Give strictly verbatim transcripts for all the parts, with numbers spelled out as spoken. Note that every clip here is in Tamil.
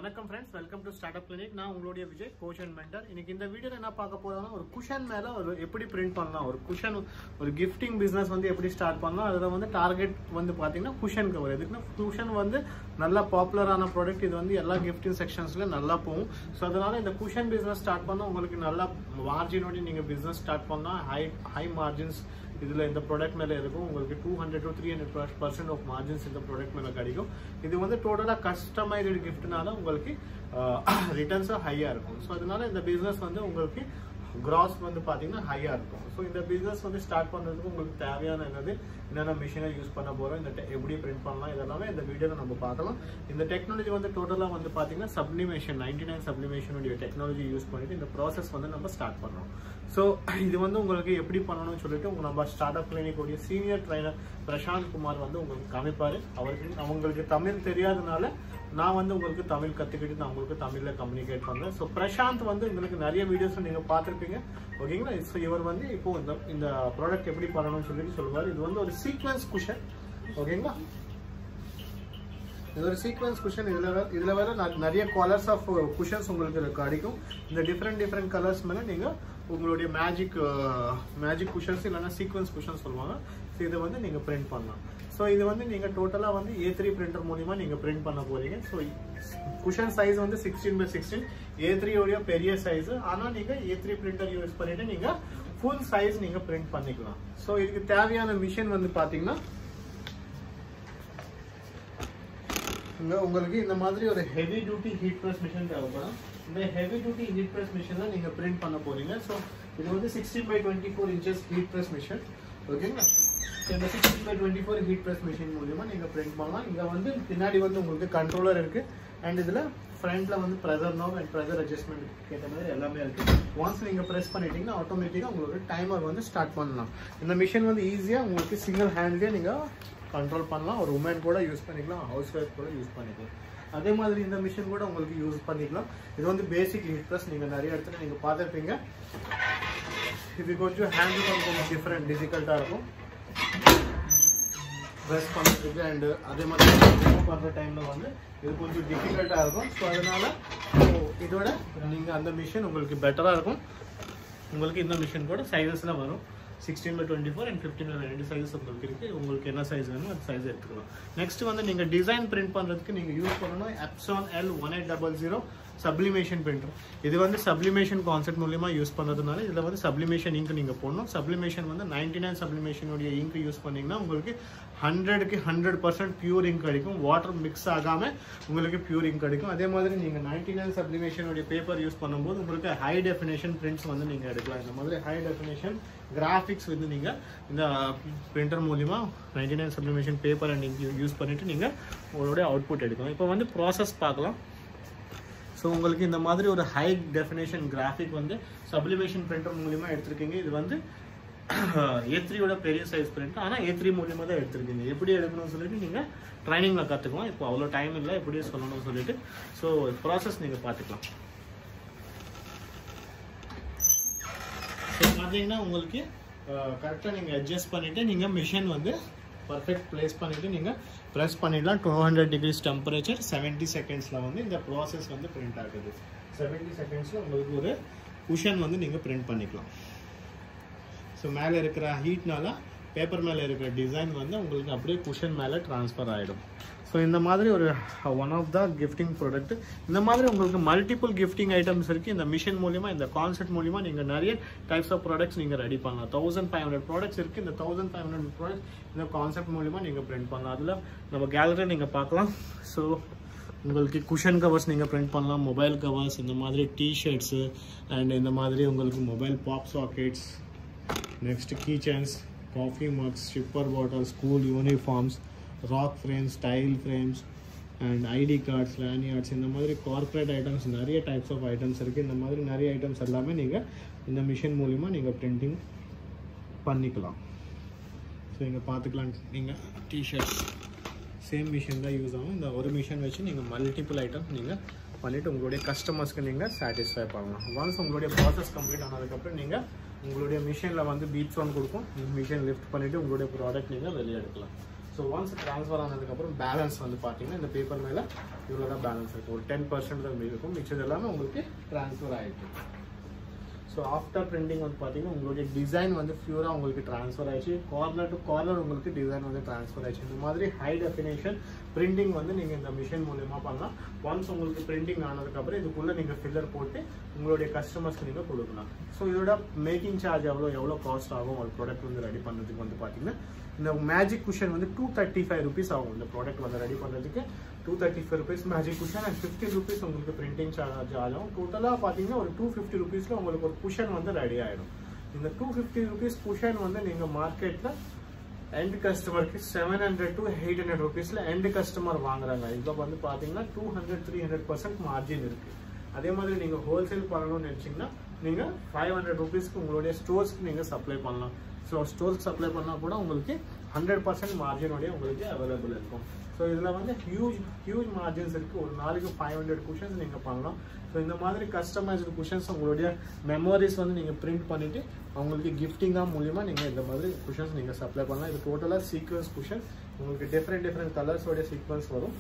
வணக்கம் friends, welcome to startup clinic. நான் உங்களுடைய விஜய், கோச் அண்ட் மென்டர். இன்னைக்கு இந்த வீடியோல என்ன பார்க்க போறோம்னா, ஒரு குஷன் மேல ஒரு எப்படி பிரிண்ட் பண்ணலாம், ஒரு குஷன் ஒரு கிஃப்டிங் பிசினஸ் வந்து எப்படி ஸ்டார்ட் பண்ணலாம். அதுல வந்து டார்கெட் வந்து பாத்தீங்கன்னா குஷன் கவர். எதுக்குன்னா குஷன் வந்து நல்லா பாப்புலரான ப்ராடக்ட். இது வந்து எல்லா கிஃப்டிங் செக்ஷன்ஸ்ல நல்லா போகும். ஸோ அதனால இந்த குஷன் பிசினஸ் ஸ்டார்ட் பண்ணா உங்களுக்கு நல்லா மார்ஜினோட நீங்க பிசினஸ் ஸ்டார்ட் பண்ணா ஹை ஹை மார்ஜின்ஸ் இதுல இந்த ப்ராடக்ட் மேல இருக்கும். உங்களுக்கு two hundred to three hundred percent of margins இந்த ப்ராடக்ட் மேல கிடைக்கும். இது வந்து டோட்டலா கஸ்டமைஸ்டு கிஃப்ட்னால உங்களுக்கு ரிட்டர்ன்ஸும் ஹையா இருக்கும். ஸோ அதனால இந்த பிசினஸ் வந்து உங்களுக்கு கிராஸ் வந்து பாத்தீங்கன்னா ஹையா இருக்கும். ஸோ இந்த பிசினஸ் வந்து ஸ்டார்ட் பண்றதுக்கு உங்களுக்கு தேவையான என்னது என்னென்ன மிஷினை யூஸ் பண்ண போறோம், இந்த எப்படி பிரிண்ட் பண்ணலாம், இதெல்லாமே இந்த வீடியோல நம்ம பார்க்கலாம். இந்த டெக்னாலஜி வந்து டோட்டலா வந்து பாத்தீங்கன்னா சப்ளிமேஷன் நைன்டி நைன் சப்ளிமேஷனுடைய டெக்னாலஜி யூஸ் பண்ணிட்டு இந்த ப்ராசஸ் வந்து நம்ம ஸ்டார்ட் பண்றோம். ஸோ இது வந்து உங்களுக்கு எப்படி பண்ணணும்னு சொல்லிட்டு உங்க நம்ம ஸ்டார்ட் அப் கிளினிக் உடைய சீனியர் ட்ரைனர் பிரசாந்த் குமார் வந்து உங்களுக்கு காமிப்பாரு. அவருக்கு அவங்களுக்கு தமிழ் தெரியாதனால நான் வந்து உங்களுக்கு தமிழ் கத்துக்கிட்டு நான் உங்களுக்கு தமிழ்ல கம்யூனிகேட் பண்றேன். ஸோ பிரசாந்த் வந்து உங்களுக்கு நிறைய வீடியோஸ் நீங்க பார்த்துருப்பீங்க, ஓகேங்களா. ஸோ இவர் வந்து இப்போ இந்த இந்த ப்ராடக்ட் எப்படி பண்ணணும்னு சொல்லிட்டு சொல்லுவார். இது வந்து ஒரு சீக்வன்ஸ் குஷன், ஓகேங்களா. இது ஒரு சீக்வன்ஸ் குஷன். இதுல இதுல வேற நிறைய கலர்ஸ் ஆஃப் குஷன்ஸ் உங்களுக்கு கிடைக்கும். இந்த டிஃப்ரெண்ட் டிஃப்ரெண்ட் கலர்ஸ் மேல நீங்க உங்களுடைய மேஜிக் மேஜிக் குஷன்ஸ் இல்லைன்னா சீக்வன்ஸ் குஷன்ஸ் சொல்லுவாங்க. ஸோ இதை வந்து நீங்க பிரிண்ட் பண்ணலாம். ஸோ இது வந்து நீங்க டோட்டலா வந்து ஏ த்ரீ பிரிண்டர் மூலியமா நீங்க பிரிண்ட் பண்ண போறீங்க. ஸோ குஷன் சைஸ் வந்து sixteen by sixteen A three உடைய பெரிய சைஸ். ஆனா நீங்க ஏ த்ரீ பிரிண்டர் யூஸ் பண்ணிட்டு நீங்க ஃபுல் சைஸ் நீங்க பிரிண்ட் பண்ணிக்கலாம். ஸோ இதுக்கு தேவையான மிஷின் வந்து பாத்தீங்கன்னா உங்களுக்கு இந்த மாதிரி ஒரு heavy duty heat press machine தேவைப்படும். இந்த ஹெவி டியூட்டி ஹீட் பிரஸ் மிஷின்ல நீங்க பிரிண்ட் பண்ண போறீங்க. ஸோ இது வந்து sixteen by twenty four inches heat press machine, ஓகேங்களா. இந்த sixteen by twenty four heat press machine மூலியமா நீங்க பிரிண்ட் பண்ணலாம். இங்க வந்து பின்னாடி வந்து உங்களுக்கு கண்ட்ரோலர் இருக்கு அண்ட் இதுல ஃப்ரண்ட்ல வந்து pressure knob and pressure adjustment கேட்ட மாதிரி எல்லாமே இருக்கு. ஒன்ஸ் நீங்க பிரஸ் பண்ணிட்டீங்கன்னா ஆட்டோமேட்டிக்கா உங்களுக்கு டைமர் வந்து ஸ்டார்ட் பண்ணலாம். இந்த மிஷின் வந்து ஈஸியா உங்களுக்கு சிங்கிள் ஹேண்ட்லயே நீங்க கண்ட்ரோல் பண்ணலாம். ஒரு உமன் கூட யூஸ் பண்ணிக்கலாம், ஹவுஸ் ஒய்ஃப் கூட யூஸ் பண்ணிக்கலாம். அதே மாதிரி இந்த மிஷின் கூட உங்களுக்கு யூஸ் பண்ணிக்கலாம். இது வந்து பேசிக் ஹீட் பிரஸ். நீங்க நிறைய இடத்துல நீங்க பார்த்துருப்பீங்க. இது கொஞ்சம் ஹேண்டில் பண்ண கொஞ்சம் டிஃப்ரெண்ட் டிஃபிகல்ட்டா இருக்கும் ப்ரெஸ் பண்ணுறதுக்கு. அண்ட் அதே மாதிரி மூவ் பண்ணுற டைமில் வந்து இது கொஞ்சம் டிஃபிகல்ட்டாக இருக்கும். ஸோ அதனால இதோட நீங்கள் அந்த மிஷின் உங்களுக்கு பெட்டராக இருக்கும். உங்களுக்கு இந்த மிஷின் கூட சைஸஸ்லாம் வரும். Sixteen by twenty four and fifteen ரெண்டு சைஸஸ் உங்களுக்கு இருக்குது. உங்களுக்கு என்ன சைஸ் வேணும் அந்த சைஸ் எடுத்துக்கலாம். நெக்ஸ்ட் வந்து நீங்கள் டிசைன் பிரிண்ட் பண்ணுறதுக்கு நீங்கள் யூஸ் பண்ணணும் Epson L one eight double zero sublimation printer. இது வந்து சப்ளிமேஷன் கான்செப்ட் மூலியமா யூஸ் பண்ணுறதுனால இதில் வந்து சப்ளிமேஷன் இங்க் நீங்கள் போடணும். சப்ளிமேஷன் வந்து நைன்டி நைன் சப்ளிமேஷனுடைய இங்க் யூஸ் பண்ணிங்கன்னா உங்களுக்கு ஹண்ட்ரடுக்கு ஹண்ட்ரட் பர்சன்ட் பியூர் இங்க் கிடைக்கும். வாட்டர் மிக்ஸ் ஆகாமல் உங்களுக்கு பியூர் இங்க் கிடைக்கும். அதே மாதிரி நீங்கள் நைன்டி நைன் சப்ளிமேஷனுடைய பேப்பர் யூஸ் பண்ணும்போது உங்களுக்கு ஹை டெஃபினேஷன் பிரிண்ட்ஸ் வந்து நீங்கள் எடுக்கலாம். இந்த மாதிரி ஹை டெஃபினேஷன் கிராஃபிக்ஸ் வந்து நீங்கள் இந்த பிரிண்டர் மூலிமா ninety nine sublimation paper and ink use பண்ணிவிட்டு நீங்கள் உங்களுடைய அவுட்புட் எடுக்கலாம். இப்போ வந்து ப்ராசஸ் பார்க்கலாம். ஸோ உங்களுக்கு இந்த மாதிரி ஒரு ஹை டெஃபினேஷன் கிராஃபிக் வந்து சப்ளிமேஷன் பிரிண்டர் மூலியமாக எடுத்திருக்கீங்க. இது வந்து ஏ த்ரீயோட பெரிய சைஸ் பிரிண்ட், ஆனால் ஏ த்ரீ மூலியமாக தான் எடுத்திருக்கீங்க. எப்படி எடுக்கணும்னு சொல்லிட்டு நீங்கள் ட்ரைனிங்கில் கற்றுக்கலாம். இப்போ அவ்வளோ டைம் இல்லை எப்படியே சொல்லணும்னு சொல்லிட்டு. ஸோ ப்ராசஸ் நீங்கள் பார்த்துக்கலாம். ஸோ பார்த்தீங்கன்னா உங்களுக்கு கரெக்டாக நீங்கள் அட்ஜஸ்ட் பண்ணிவிட்டு நீங்கள் மிஷின் வந்து பர்ஃபெக்ட் பிளேஸ் பண்ணிவிட்டு நீங்கள் ப்ரெஸ் பண்ணிடலாம். Two hundred degrees temperature seventy செகண்ட்ஸில் வந்து இந்த ப்ராசஸ் வந்து பிரிண்ட் ஆகுது. செவன்ட்டி செகண்ட்ஸில் உங்களுக்கு ஒரு குஷன் வந்து நீங்கள் பிரிண்ட் பண்ணிக்கலாம். ஸோ மேலே இருக்கிற ஹீட்னால பேப்பர் மேலே இருக்கிற டிசைன் வந்து உங்களுக்கு அப்படியே குஷன் மேலே ட்ரான்ஸ்ஃபர் ஆகிடும். ஸோ இந்த மாதிரி ஒரு one of the gifting product. இந்த மாதிரி உங்களுக்கு மல்டிபிள் கிஃப்டிங் ஐட்டம்ஸ் இருக்குது. இந்த மிஷின் மூலிமா இந்த கான்செப்ட் மூலிமா நீங்கள் நிறைய டைப்ஸ் ஆஃப் ப்ராடக்ட்ஸ் நீங்கள் ரெடி பண்ணலாம். தௌசண்ட் ஃபைவ் ஹண்ட்ரட் ப்ராடக்ட்ஸ் இருக்குது. இந்த தௌசண்ட் ஃபைவ் ஹண்ட்ரட் ப்ராடக்ட்ஸ் இந்த கான்செப்ட் மூலிமா நீங்கள் பிரிண்ட் பண்ணலாம். அதில் நம்ம கேலரி நீங்கள் பார்க்கலாம். ஸோ உங்களுக்கு குஷன் கவர்ஸ் நீங்கள் பிரிண்ட் பண்ணலாம், மொபைல் கவர்ஸ், இந்த மாதிரி டிஷர்ட்ஸு அண்ட் இந்த மாதிரி உங்களுக்கு mobile pop sockets, next key chains, coffee mugs, sipper bottle, school uniforms, rock frames, tile frames and ID cards, lanyards, இந்த மாதிரி கார்பரேட் ஐட்டம்ஸ் நிறைய டைப்ஸ் ஆஃப் ஐட்டம்ஸ் இருக்குது. இந்த மாதிரி நிறைய ஐட்டம்ஸ் எல்லாமே நீங்கள் இந்த மிஷின் மூலிமா நீங்கள் பிரிண்டிங் பண்ணிக்கலாம். ஸோ இங்கே பார்த்துக்கலாம். நீங்கள் டிஷர்ட்ஸ் சேம் மிஷின் தான் யூஸ் ஆகும். இந்த ஒரு மிஷின் வச்சு நீங்கள் மல்டிபிள் ஐட்டம்ஸ் நீங்கள் பண்ணிவிட்டு உங்களுடைய கஸ்டமர்ஸ்க்கு நீங்கள் சாட்டிஸ்ஃபை பண்ணலாம். ஒன்ஸ் உங்களுடைய ப்ராசஸ் கம்ப்ளீட் ஆனதுக்கப்புறம் நீங்கள் உங்களுடைய மிஷினில் வந்து பீப் சவுண்ட் கொடுக்கும். மிஷின் லிஃப்ட் பண்ணிவிட்டு உங்களுடைய ப்ராடக்ட் நீங்கள் வெளியே எடுக்கலாம். ஸோ ஒன்ஸ் ட்ரான்ஸ்ஃபர் ஆனதுக்கப்புறம் பேலன்ஸ் வந்து பார்த்தீங்கன்னா இந்த பேப்பர் மேலே இவ்வளோ தான் பேலன்ஸ் இருக்கும். ஒரு டென் பர்சன்ட் தான் இருக்கும், மிச்சது எல்லாமே உங்களுக்கு ட்ரான்ஸ்ஃபர் ஆகிருக்கு. ஸோ ஆஃப்டர் பிரிண்டிங் வந்து பார்த்தீங்கன்னா உங்களுடைய டிசைன் வந்து பியூராக உங்களுக்கு ட்ரான்ஸ்ஃபர் ஆயிடுச்சு. கார்னர் டு கார்னர் உங்களுக்கு டிசைன் வந்து ட்ரான்ஸ்ஃபர் ஆயிடுச்சு. இந்த மாதிரி ஹை டெஃபினேஷன் பிரிண்டிங் வந்து நீங்கள் இந்த மிஷின் மூலியமாக பண்ணலாம். ஒன்ஸ் உங்களுக்கு பிரிண்டிங் ஆனதுக்கப்புறம் இதுக்குள்ளே நீங்கள் ஃபில்லர் போட்டு உங்களுடைய கஸ்டமர்ஸ்க்கு நீங்கள் கொடுக்கலாம். ஸோ இதோட மேக்கிங் சார்ஜ் எவ்வளோ எவ்வளோ காஸ்ட் ஆகும் ஒரு ப்ராடக்ட் வந்து ரெடி பண்ணுறதுக்கு வந்து பார்த்தீங்கன்னா இந்த மேஜிக் குஷன் வந்து டூ தேர்ட்டி ஃபைவ் ருபீஸ் ஆகும். இந்த ப்ராடக்ட் வந்து ரெடி பண்ணுறதுக்கு two thirty five rupees magic cushion and fifty rupees உங்களுக்கு பிரிண்டிங் சார்ஜ் ஆகும். டோட்டலாக பார்த்தீங்கன்னா ஒரு டூ ஃபிஃப்டி ருபீஸில் உங்களுக்கு ஒரு குஷன் வந்து ரெடி ஆகிடும். இந்த டூ ஃபிஃப்டி ருபீஸ் குஷன் வந்து நீங்கள் மார்க்கெட்டில் எண்ட் கஸ்டமருக்கு seven hundred to eight hundred ருபீஸில் எண்ட் கஸ்டமர் வாங்குறாங்க. இதில் வந்து பார்த்தீங்கன்னா two hundred three hundred percent margin இருக்குது. அதே மாதிரி நீங்கள் ஹோல்சேல் பண்ணணும்னு நினச்சிங்கன்னா நீங்கள் ஃபைவ் ஹண்ட்ரட் ருபீஸ்க்கு உங்களுடைய ஸ்டோர்ஸ்க்கு நீங்கள் சப்ளை பண்ணலாம். ஸோ ஸ்டோர்ஸ்க்கு சப்ளை பண்ணால் கூட உங்களுக்கு ஹண்ட்ரட் பர்சன்ட் மார்ஜினோடைய உங்களுக்கு அவைலபிள் இருக்கும். ஸோ இதில் வந்து ஹியூஜ் ஹியூஜ் மார்ஜின்ஸ் இருக்குது. ஒரு நாளைக்கு ஃபைவ் ஹண்ட்ரட் குஷன்ஸ் நீங்கள் பண்ணலாம். ஸோ இந்த மாதிரி கஸ்டமைஸ்டு குஷன்ஸ் உங்களுடைய மெமரிஸ் வந்து நீங்கள் பிரிண்ட் பண்ணிவிட்டு அவங்களுக்கு கிஃப்டிங்காக மூலியமாக நீங்கள் இந்த மாதிரி குஷன்ஸ் நீங்கள் சப்ளை பண்ணலாம். இது டோட்டலாக சீக்வன்ஸ் குஷன், உங்களுக்கு டிஃப்ரெண்ட் டிஃப்ரெண்ட் கலர்ஸோடைய சீக்வன்ஸ் வரும்.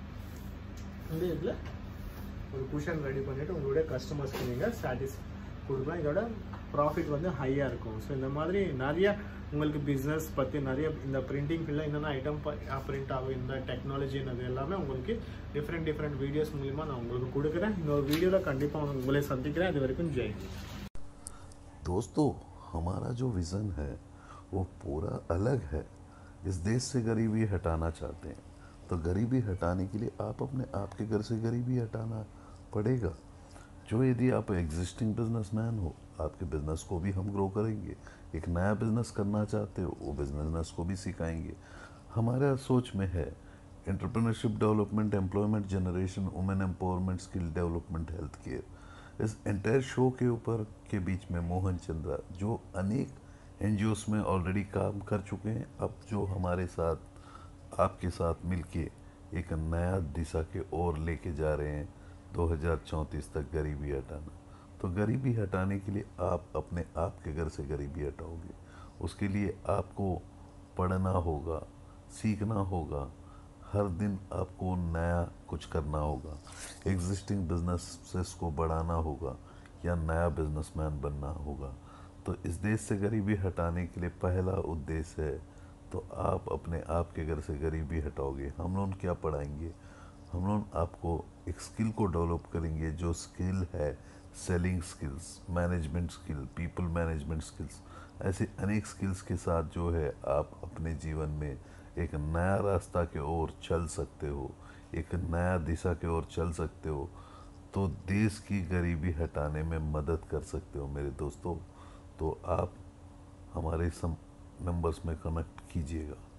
இந்த இதில் ஒரு குஷன் ரெடி பண்ணிவிட்டு உங்களுடைய கஸ்டமர்ஸ்க்கு நீங்கள் சாட்டிஸ் கொடுக்கலாம். இதோட ப்ராஃபிட் வந்து ஹையாக இருக்கும். ஸோ இந்த மாதிரி நிறைய உங்களுக்கு பிஸ்னஸ் பற்றி நிறைய இந்த பிரிண்டிங் ஃபீல்டில் என்னென்ன ஐட்டம் பிரிண்ட் ஆகும், இந்த டெக்னாலஜி என்னது எல்லாமே உங்களுக்கு டிஃப்ரெண்ட் டிஃப்ரெண்ட் வீடியோஸ் மூலிமா நான் உங்களுக்கு கொடுக்குறேன். இன்னொரு வீடியோவில் கண்டிப்பாக உங்களை சந்திக்கிறேன். இது வரைக்கும் ஜெய். दोस्तों, हमारा जो विज़न है वो पूरा अलग है. इस देश से गरीबी हटाना चाहते हैं, तो गरीबी हटाने के लिए आप अपने आपके घर से गरीबी हटाना पड़ेगा. जो यदि आप एग्जिस्टिंग बिजनेसमैन हो, आपके बिजनेस को भी हम ग्रो करेंगे. एक नया बिजनेस करना चाहते हो, वो बिजनेस को भी सिखाएंगे. हमारा सोच में है entrepreneurship development, employment generation, women empowerment, skill development, health care. इस एंटायर शो के ऊपर के बीच में मोहन चंद्रा, जो अनेक एनजीओस में ऑलरेडी काम कर चुके हैं, अब जो हमारे साथ आपके साथ मिलके एक नया दिशा के ओर लेके जा रहे हैं दो हज़ार चौंतीस तक गरीबी हटाना. तो गरीबी हटाने के लिए आप अपने आप के घर से गरीबी हटाओगे. उसके लिए आपको पढ़ना होगा, सीखना होगा, हर दिन आपको नया कुछ करना होगा, एग्जिस्टिंग बिजनेसेस को बढ़ाना होगा या नया बिजनेसमैन बनना होगा. तो इस देश से गरीबी हटाने के लिए पहला उद्देश्य है, तो आप अपने आप के घर से गरीबी हटाओगे. हम लोग क्या पढ़ाएंगे? हम लोग आपको एक स्किल को डेवलप करेंगे, जो स्किल है selling skills, management skill, people management skills. ऐसे अनेक स्किल्स के साथ जो है आप अपने जीवन में एक नया रास्ता के ओर चल सकते हो, एक नया दिशा के ओर चल सकते हो. तो देश की गरीबी हटाने में मदद कर सकते हो मेरे दोस्तों. तो आप हमारे सम नंबर्स में कनेक्ट कीजिएगा.